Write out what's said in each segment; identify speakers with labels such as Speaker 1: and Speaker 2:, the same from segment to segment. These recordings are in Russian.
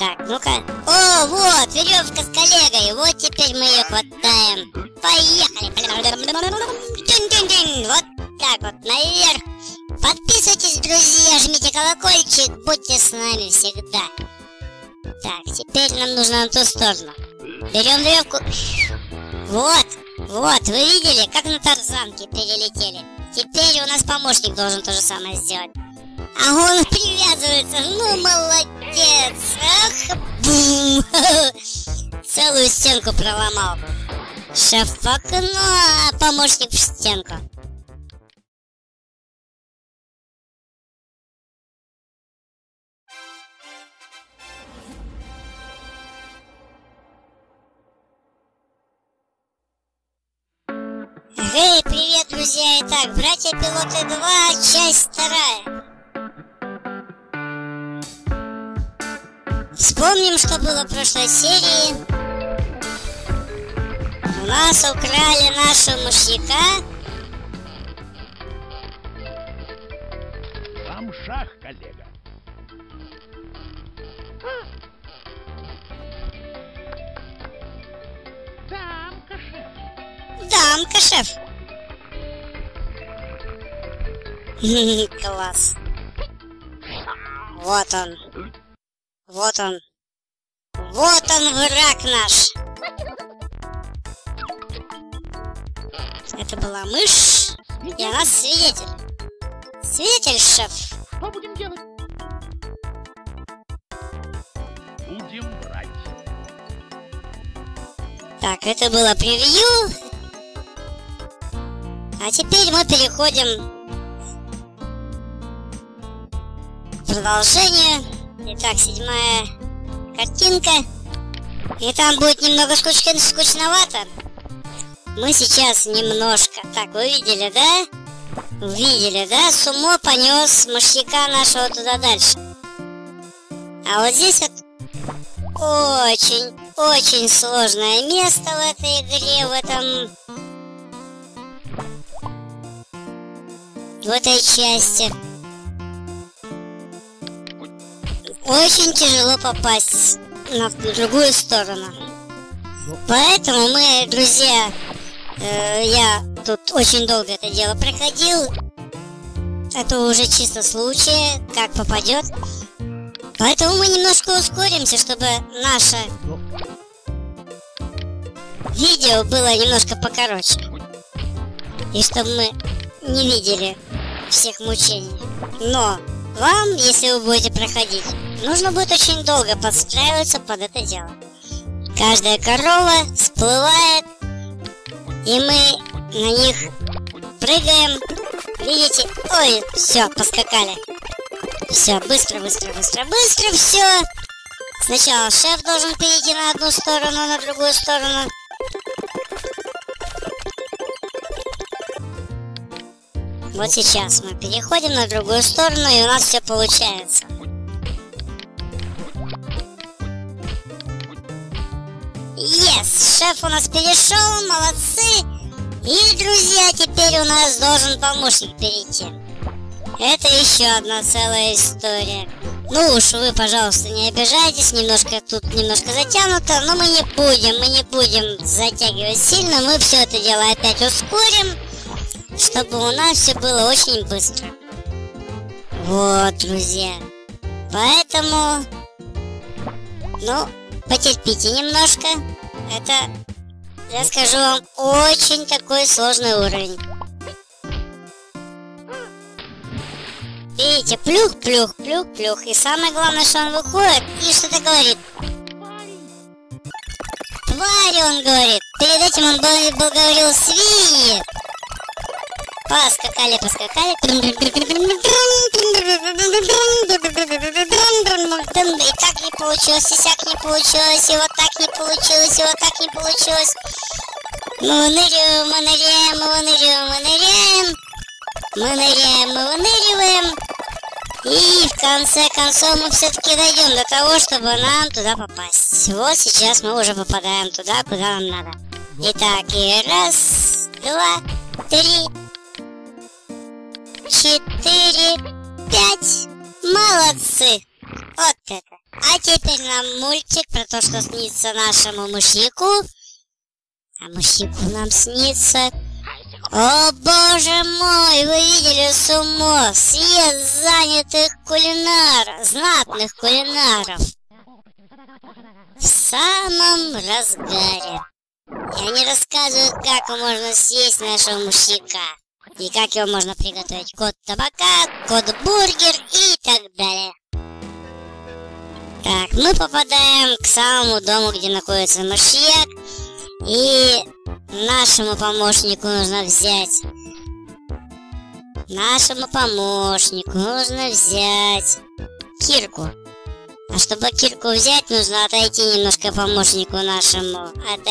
Speaker 1: Так, ну-ка. О, вот, веревка с коллегой. Вот теперь мы ее хватаем. Поехали. Вот так вот, наверх. Подписывайтесь, друзья, жмите колокольчик, будьте с нами всегда. Так, теперь нам нужно на ту сторону. Берем веревку. Вот, вот, вы видели, как на тарзанке перелетели? Теперь у нас помощник должен то же самое сделать. А он привязывается, ну молодец. Ах, бум. Целую стенку проломал. Шеф в окно, а помощник в стенку. Эй, привет, друзья! Итак, «Братья-пилоты 2», часть 2. Вспомним, что было в прошлой серии. У нас украли нашего мышьяка.
Speaker 2: Сам шах, коллега. Дамка, шеф.
Speaker 1: Дамка, шеф. Класс. Вот он. Вот он. Вот он, враг наш. Это была мышь, и она свидетель. Свидетель, шеф.
Speaker 2: Что будем делать? Будем брать.
Speaker 1: Так, это было превью. А теперь мы переходим к продолжению. Итак, 7-я картинка. И там будет немного скучновато. Мы сейчас немножко... Так, вы видели, да? Видели, да? Сумо понес мышьяка нашего туда дальше. А вот здесь вот очень сложное место в этой игре, в этой части. Очень тяжело попасть на другую сторону. Поэтому мы, друзья, я тут очень долго это дело проходил. Это уже чисто случай, как попадет. Поэтому мы немножко ускоримся, чтобы наше видео было немножко покороче. И чтобы мы не видели всех мучений. Но вам, если вы будете проходить, нужно будет очень долго подстраиваться под это дело. Каждая корова всплывает, и мы на них прыгаем. Видите? Ой, все, поскакали. Все, быстро, все. Сначала шеф должен перейти на одну сторону, на другую сторону. Вот сейчас мы переходим на другую сторону, и у нас все получается. Yes! Шеф у нас перешел, молодцы! И, друзья, теперь у нас должен помощник перейти. Это еще одна целая история. Ну уж вы, пожалуйста, не обижайтесь, тут немножко затянуто, но мы не будем затягивать сильно, мы все это дело опять ускорим, чтобы у нас все было очень быстро. Вот, друзья. Поэтому, ну, потерпите немножко. Это, я скажу вам, очень такой сложный уровень. Видите, плюх. И самое главное, что он выходит и что-то говорит. Твари, он говорит. Перед этим он говорил свиньи. Поскакали. И так не получилось, и сяк не получилось, и вот так не получилось, и вот так не получилось. Мы выныриваем. И в конце концов мы все-таки дойдем до того, чтобы нам туда попасть. Вот сейчас мы уже попадаем туда, куда нам надо. Итак, и 1, 2, 3, 4, 5. Молодцы! Вот это! А теперь нам мультик про то, что снится нашему мышьяку. А мышьяку нам снится... О, боже мой, вы видели сумо? Съезд занятых знатных кулинаров. В самом разгаре. И они рассказывают, как можно съесть нашего мышьяка. И как его можно приготовить. Кот табака, кот бургер и так далее. Так, мы попадаем к самому дому, где находится мышьяк. И нашему помощнику нужно взять. Кирку. А чтобы кирку взять, нужно отойти немножко помощнику нашему.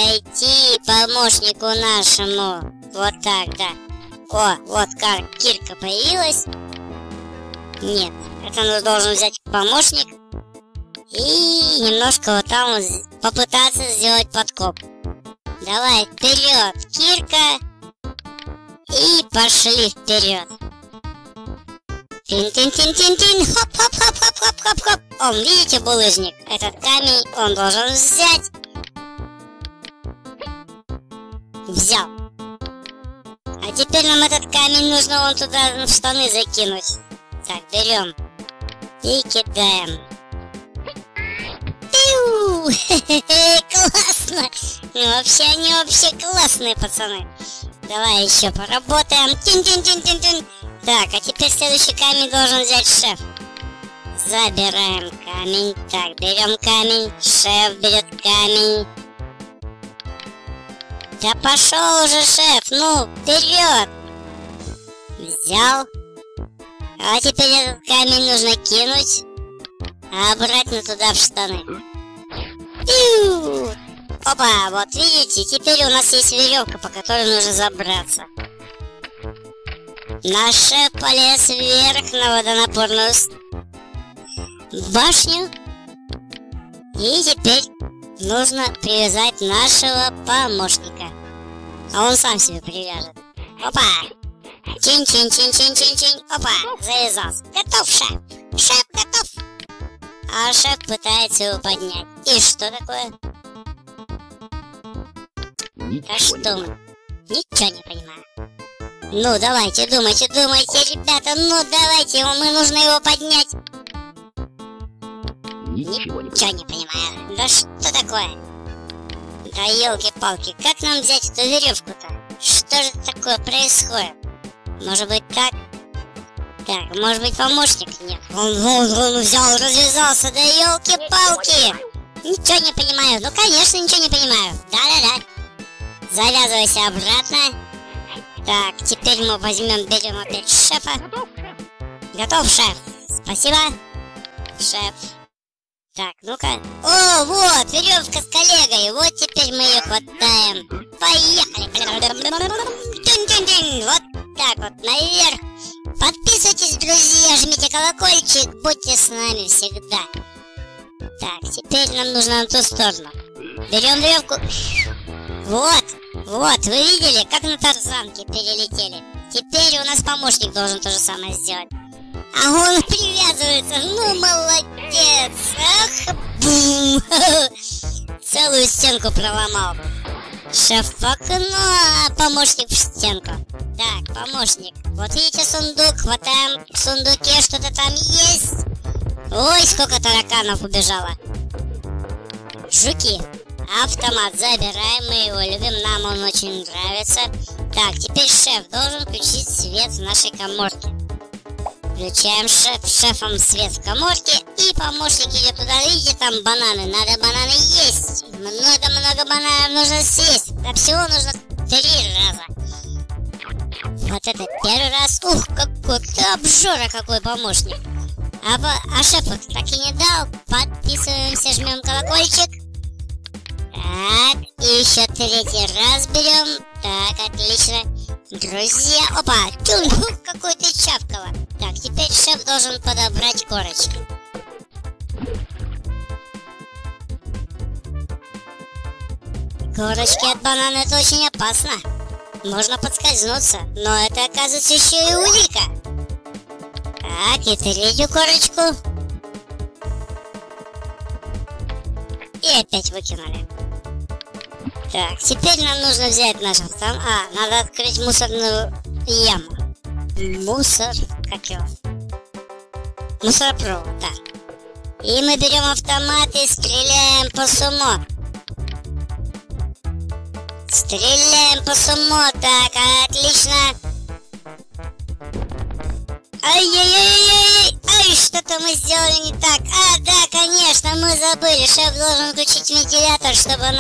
Speaker 1: Вот так, да. О, вот как кирка появилась. Нет, это должен взять помощник. И немножко вот там вот попытаться сделать подкоп. Давай, вперед, кирка. И пошли вперед. Тин-тин-тин-тин-тин. Хоп-хоп-хоп-хоп-хоп-хоп-хоп. Он, видите, булыжник? Этот камень он должен взять. Взял. А теперь нам этот камень нужно вон туда в штаны закинуть. Так, берем. И кидаем. Классно! Они вообще классные, пацаны. Давай еще поработаем. Тин-тин-тин-тин-тин. Так, а теперь следующий камень должен взять шеф. Забираем камень. Так, берем камень. Шеф берет камень. Да пошел уже, шеф. Ну, вперед. Взял. А теперь этот камень нужно кинуть. А обратно туда в штаны. Опа, вот видите, теперь у нас есть веревка, по которой нужно забраться. Наш шеф полез вверх на водонапорную башню. И теперь нужно привязать нашего помощника. А он сам себе привяжет. Опа! Чин-чин-чин-чин-чин-чин. Опа, завязался. Готов, шеф. Шеф готов. А шеф пытается его поднять. И что такое? А что? Ничего не понимаю. Ну, давайте, думайте, ребята. Ну, давайте, мы нужно его поднять. Ничего не понимаю. Да что такое? Да елки-палки, как нам взять эту веревку-то? Что же такое происходит? Может быть так? Так, может быть помощник? Нет. Он взял, развязался, да елки-палки! Ничего не понимаю. Ну, конечно, ничего не понимаю. Да-да-да. Завязывайся обратно. Так, теперь мы берем опять шефа. Готов, шеф. Спасибо. Шеф. Так, ну-ка. О, вот, веревка с коллегой. Вот теперь мы ее хватаем. Поехали. Вот так вот, наверх. Подписывайтесь, друзья, жмите колокольчик, будьте с нами всегда. Так, теперь нам нужно на ту сторону. Берем веревку. Вот, вы видели, как на тарзанке перелетели? Теперь у нас помощник должен то же самое сделать. А он привязывается, ну молодец. Ах, бум. Целую стенку проломал. Шеф в окно, а помощник в стенку. Так, помощник. Вот видите сундук, хватаем в сундуке, что-то там есть. Ой, сколько тараканов убежало. Жуки. Автомат забираем, мы его любим, нам он очень нравится. Так, теперь шеф должен включить свет в нашей каморке. Включаем шефом свет в каморке, и помощник идет туда. Видите, там бананы, надо бананы есть. Много-много бананов нужно съесть. А всего нужно 3 раза. Вот это первый раз. Ух, какой ты обжора, какой помощник. А шеф вот так и не дал. Подписываемся, жмем колокольчик. Так, и еще 3-й раз берем. Так, отлично. Друзья, опа, тюн, какой ты чавкала. Так, теперь шеф должен подобрать корочки. Корочки от банана — это очень опасно. Можно подскользнуться, но это, оказывается, еще и улика. Так, и 3-ю корочку. И опять выкинули. Так, теперь нам нужно взять наш автомат. Надо открыть мусорную яму. Мусор... Как его? Мусоропровод, да. И мы берем автомат и стреляем по сумо. Стреляем по сумо. Так, отлично. Ай-яй-яй-яй-яй. Ай, что-то мы сделали не так. Да, конечно, мы забыли. Шеф должен включить вентилятор, чтобы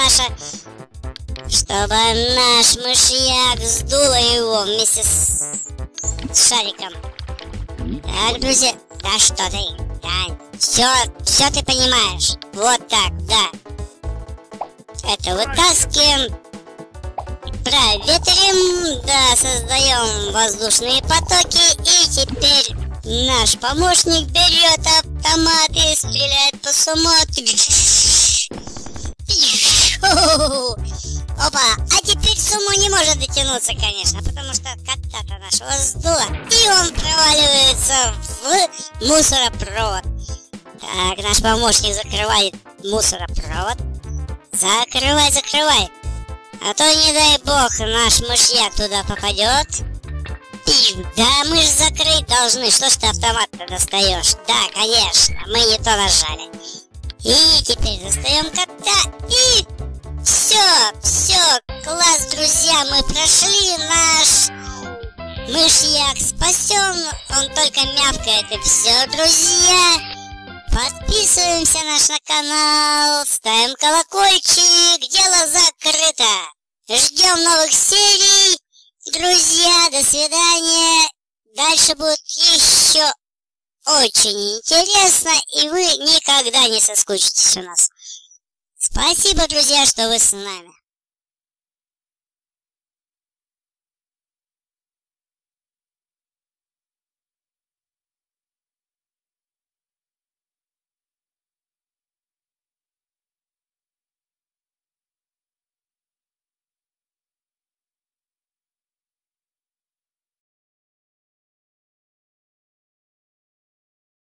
Speaker 1: наш мышьяк сдуло его вместе с шариком. Так, друзья. Да что ты? Да, все ты понимаешь. Вот так, да. Это вытаскиваем. Проветрим. Да, создаем воздушные потоки. И теперь наш помощник берет автомат и стреляет по сумо. Опа, а теперь сумо не может дотянуться, конечно, потому что кота-то нашего сдуло. И он проваливается в мусоропровод. Так, наш помощник закрывает мусоропровод. Закрывай. А то, не дай бог, наш мышьяк туда попадет. Да, мы же закрыть должны. Что ж ты автомат-то достаешь? Да, конечно, мы не то нажали. И теперь достаем кота. И все, класс, друзья, мы прошли. Наш мышьяк спасен. Он только мявкает, и все, друзья. Подписываемся на канал, ставим колокольчик, дело закрыто. Ждем новых серий, друзья, до свидания. Дальше будет еще очень интересно, и вы никогда не соскучитесь у нас. Спасибо, друзья, что вы с нами.